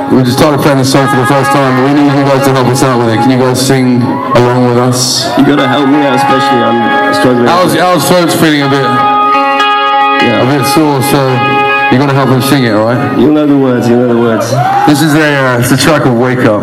We just started playing this song for the first time, but we need you guys to help us out with it. Can you guys sing along with us? You gotta help me out, especially I'm struggling. Al's throat's feeling a bit sore, so you're gonna help him sing it, alright? You'll know the words, This is it's a track of Wake Up.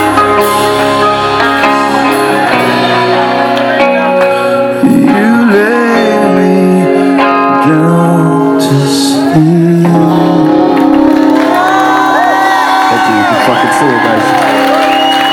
You let